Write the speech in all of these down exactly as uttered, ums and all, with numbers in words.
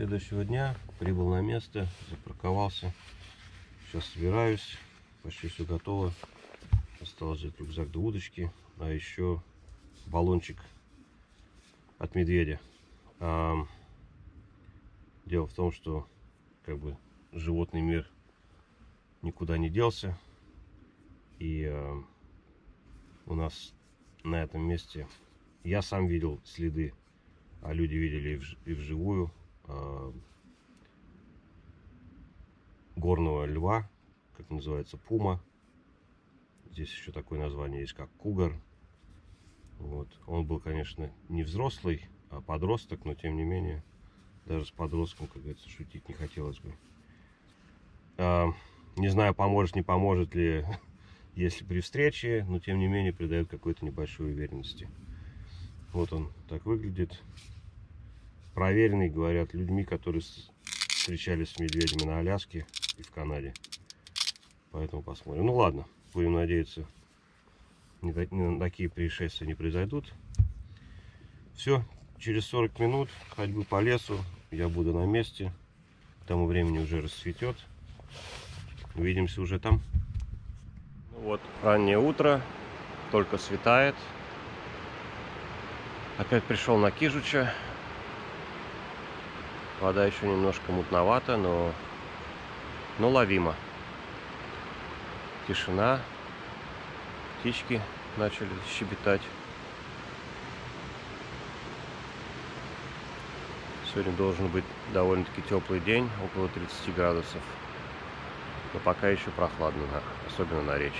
следующего дня прибыл на место, запарковался. Сейчас собираюсь, почти все готово. Осталось взять рюкзак до удочки, а еще баллончик от медведя. А, дело в том, что как бы животный мир никуда не делся, и а, у нас на этом месте я сам видел следы, а люди видели и, в, и вживую а, горного льва, как называется, пума. Здесь еще такое название есть, как кугар. Вот. Он был, конечно, не взрослый, а подросток, но тем не менее, даже с подростком, как говорится, шутить не хотелось бы. А, не знаю, поможет, не поможет ли, если при встрече, но тем не менее придает какой-то небольшой уверенности. Вот он так выглядит. Проверенный, говорят, людьми, которые встречались с медведями на Аляске и в Канаде. Поэтому посмотрим. Ну ладно, будем надеяться, ни такие происшествия не произойдут. Все, через сорок минут ходьбы по лесу я буду на месте. К тому времени уже расцветет. Увидимся уже там. Ну вот, раннее утро, только светает. Опять пришел на Кижуча. Вода еще немножко мутновата, но, но ловимо. Тишина. Птички начали щебетать. Сегодня должен быть довольно-таки теплый день, около тридцати градусов. Но пока еще прохладно, особенно на речке.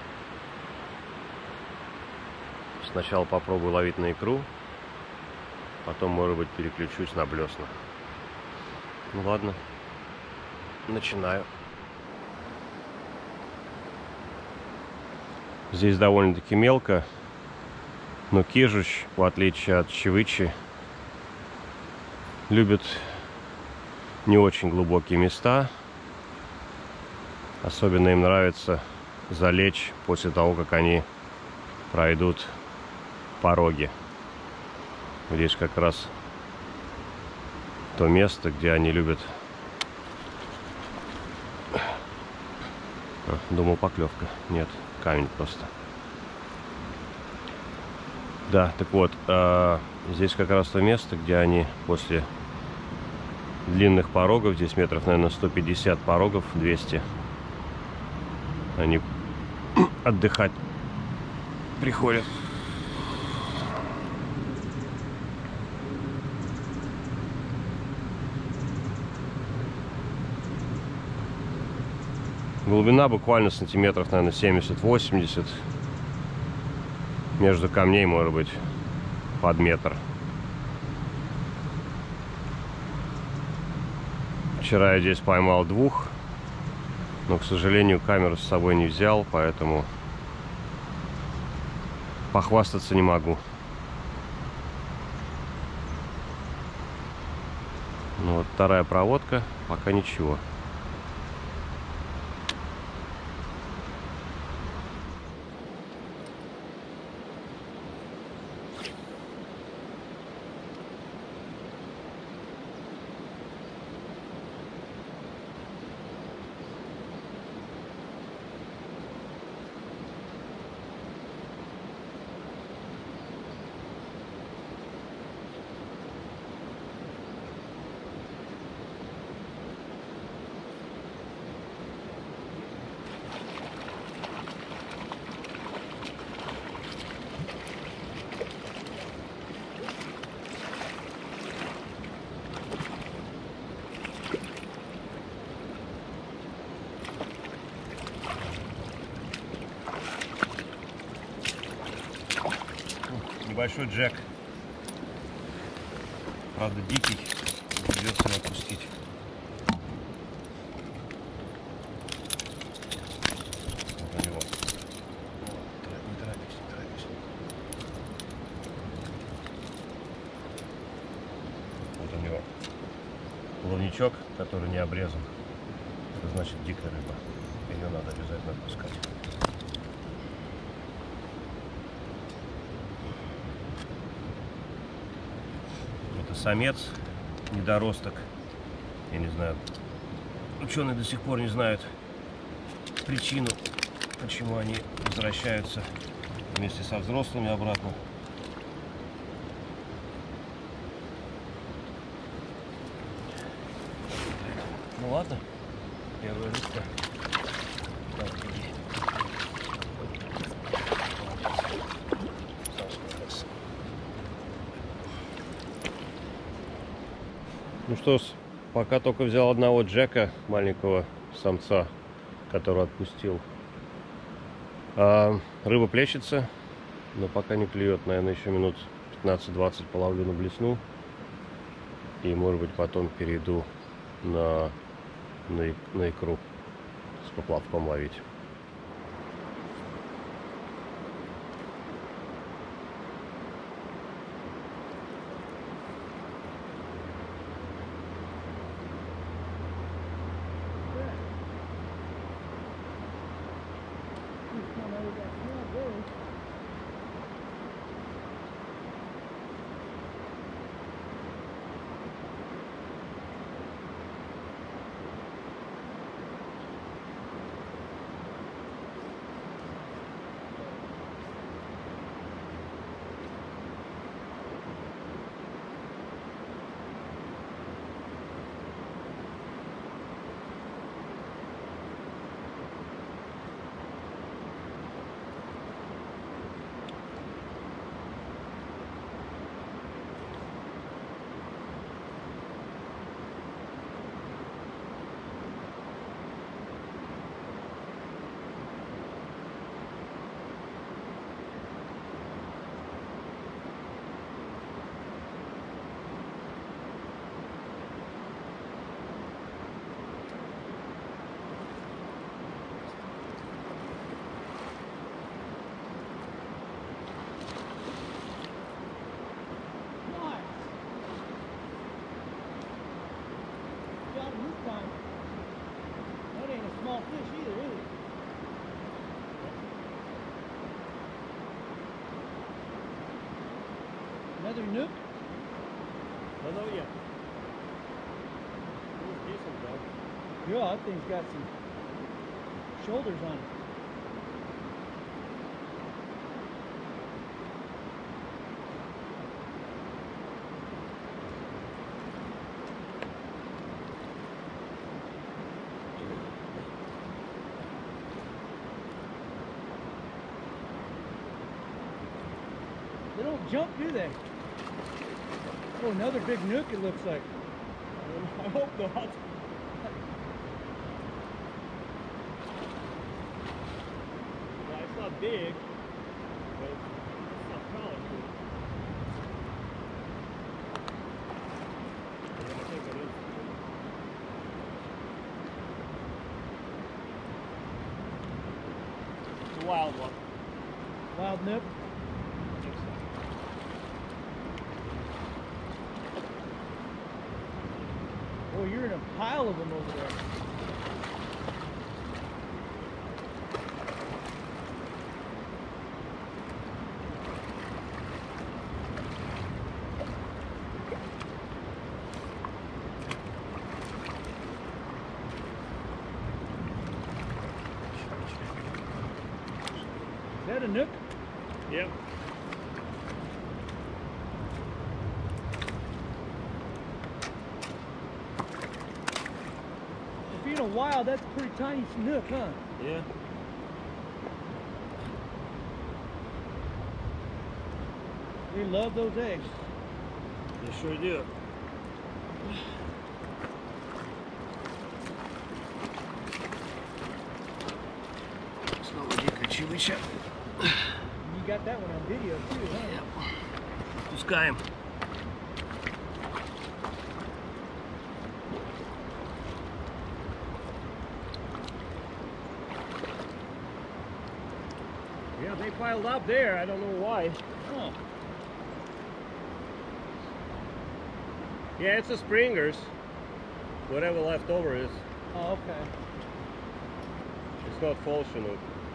Сначала попробую ловить на икру, потом, может быть, переключусь на блесна. Ну ладно, начинаю. Здесь довольно-таки мелко, но Кижуч, в отличие от Чевычи, любит не очень глубокие места. Особенно им нравится залечь после того, как они пройдут пороги. Здесь как раз то место, где они любят. А, думал, поклевка. Нет, камень просто. Да, так вот, а, здесь как раз то место, где они после длинных порогов, здесь метров, наверное, сто пятьдесят порогов, двести, они отдыхать приходят. Глубина буквально сантиметров, наверное, семьдесят-восемьдесят. Между камней, может быть, под метр. Вчера я здесь поймал двух, но, к сожалению, камеру с собой не взял, поэтому похвастаться не могу. Ну вот вторая проводка, пока ничего. Небольшой джек, правда дикий, придется его отпустить. Вот у него. Не торопись, не торопись. Вот у него плавничок, который не обрезан. Это значит дикая рыба. Ее надо обязательно отпускать. Самец, недоросток, Я не знаю, ученые до сих пор не знают причину, почему они возвращаются вместе со взрослыми обратно. Ну ладно, первая рыбка. Ну что ж, пока только взял одного джека, маленького самца, которого отпустил. А, рыба плещется, но пока не клюет. Наверное, еще минут пятнадцать-двадцать половлю на блесну. И, может быть, потом перейду на, на, на икру с поплавком ловить. That ain't a small fish either, is it? Another nook? I know, yeah. Decent, though. Yeah, that thing's got some shoulders on it. They don't jump, do they? Oh, another big nook it looks like. I hope not. Yeah, it's not big, but it's not colorful. Yeah, I think it is. It's a wild one. Wild nook. Oh, you're in a pile of them over there. Is that a nook? Yep. Being a wild, that's a pretty tiny snook, huh? Yeah. They love those eggs. They sure do. Снова дикая чевыча. You got that one on video too, huh? Yep. Пускаем. Yeah, they piled up there. I don't know why. Oh. Yeah, it's a Springers. Whatever left over is. Oh, okay. It's not full Chinook.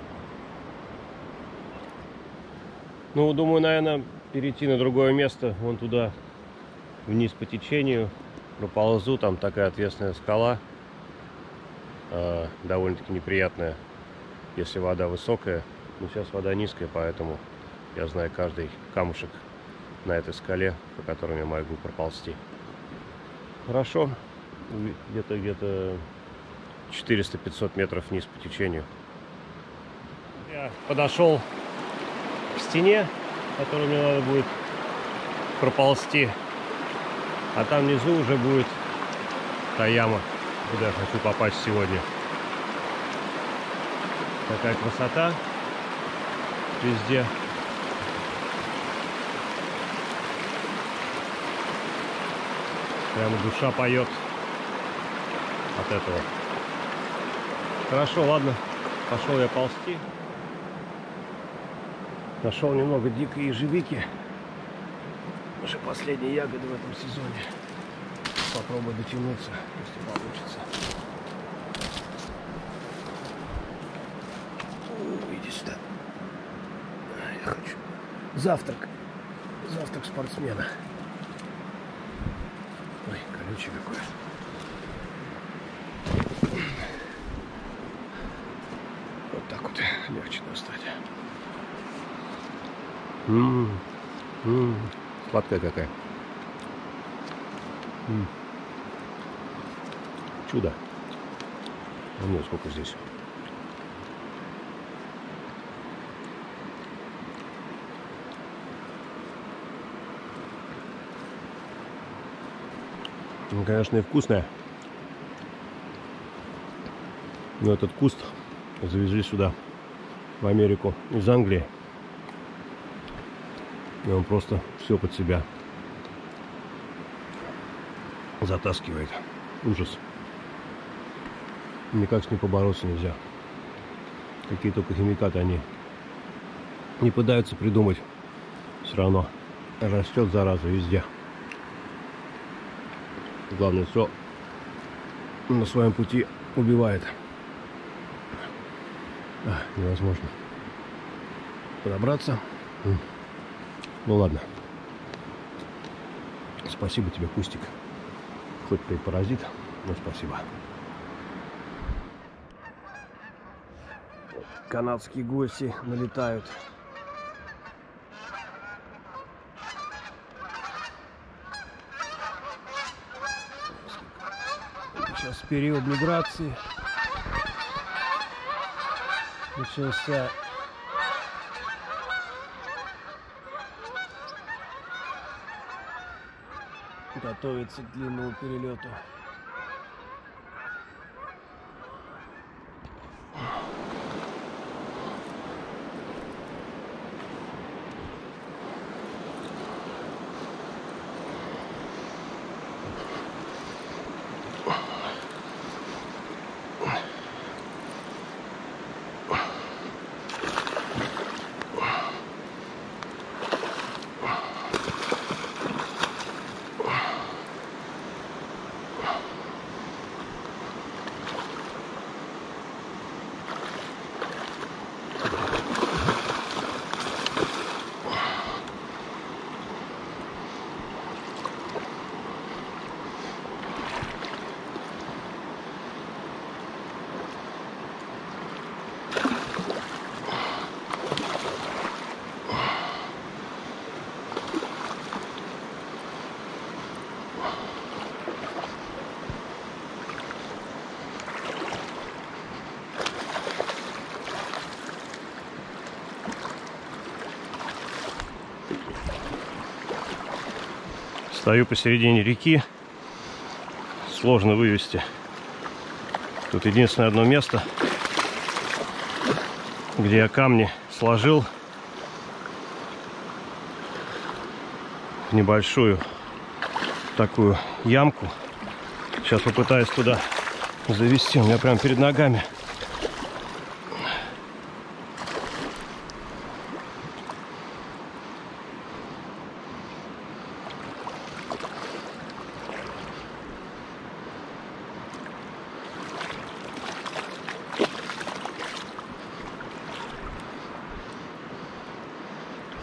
Ну, думаю, наверное, перейти на другое место. Вон туда, вниз по течению. проползу. Там такая отвесная скала, э, довольно-таки неприятная, если вода высокая. Но сейчас вода низкая, поэтому я знаю каждый камушек на этой скале, по которым я могу проползти. Хорошо, где-то где-то четыреста-пятьсот метров вниз по течению. Я подошел к стене, которую мне надо будет проползти, а там внизу уже будет та яма, куда я хочу попасть сегодня. Такая красота везде. Прямо душа поет от этого. Хорошо, ладно, пошел я ползти. Нашел немного дикой ежевики. Уже последние ягоды в этом сезоне. Попробую дотянуться, если получится. О, иди сюда. Я хочу завтрак. Завтрак спортсмена. Ой, колючий какой. Вот так вот легче достать. Ммм, ммм, сладкая какая. М-м. Чудо. А ну сколько здесь. Ну, конечно, и вкусная. Но этот куст завезли сюда, в Америку, из Англии. И он просто все под себя затаскивает. Ужас. Никак с ним побороться нельзя. Какие только химикаты они не пытаются придумать. Все равно растет зараза везде. Главное, все на своем пути убивает. А, невозможно подобраться. Ну ладно. Спасибо тебе, кустик. Хоть ты и паразит, но спасибо. Канадские гости налетают. Сейчас период миграции начался. Готовится к длинному перелету. Стою посередине реки. Сложно вывести. Тут единственное одно место, где я камни сложил в небольшую такую ямку. Сейчас попытаюсь туда завести. У меня прямо перед ногами.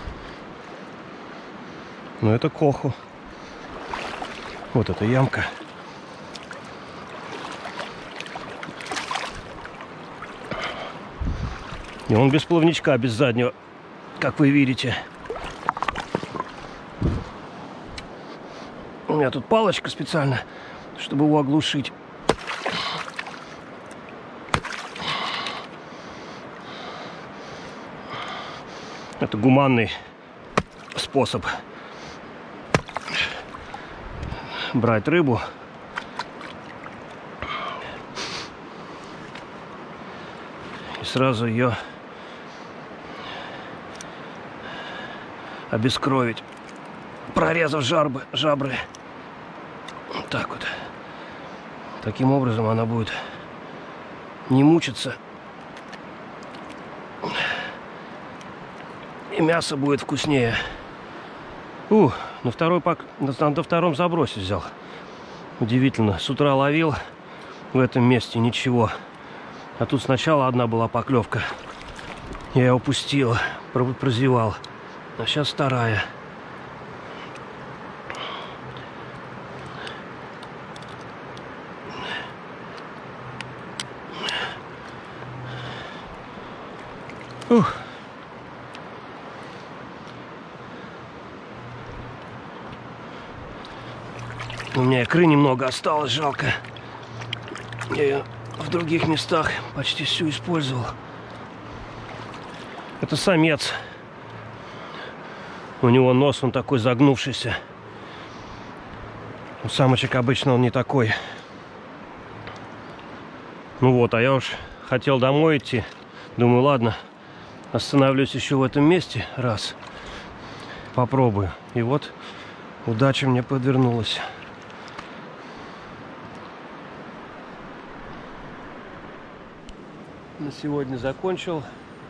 Ну это Коху. Вот эта ямка. И он без плавничка, без заднего, как вы видите. У меня тут палочка специально, чтобы его оглушить. Это гуманный способ брать рыбу. И сразу ее обескровить, прорезав жабры, жабры. Вот так вот. Таким образом она будет не мучиться. И мясо будет вкуснее. Ух, на, второй пак... на, на втором забросе взял. Удивительно. С утра ловил в этом месте ничего. А тут сначала одна была поклевка. Я ее упустил, прозевал. А сейчас вторая. Ух. У меня икры немного осталось, жалко. Я ее в других местах почти всю использовал. Это самец. У него нос, он такой загнувшийся. У самочек обычно он не такой. Ну вот, а я уж хотел домой идти. Думаю, ладно, остановлюсь еще в этом месте раз. Попробую. И вот удача мне подвернулась. На сегодня закончил.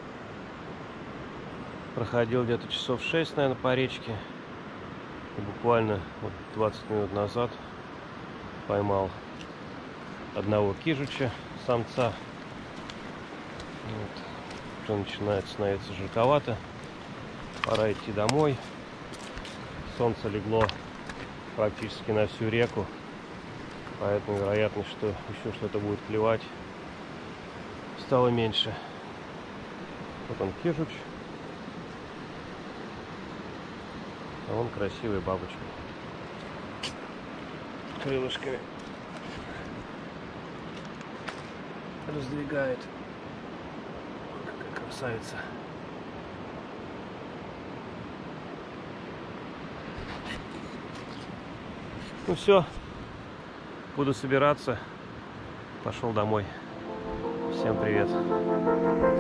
Проходил где-то часов шесть, наверное, по речке. И буквально вот двадцать минут назад поймал одного кижуча, самца. Вот. Уже начинает становиться жарковато. Пора идти домой. Солнце легло практически на всю реку. Поэтому вероятность, что еще что-то будет клевать, стало меньше. Вот он кижуч. А он красивый бабочка. Крылышками раздвигает. Какая красавица. Ну все, буду собираться. Пошел домой. Всем привет.